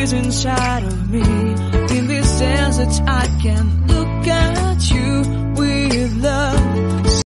is inside of me. In this desert I can look at you.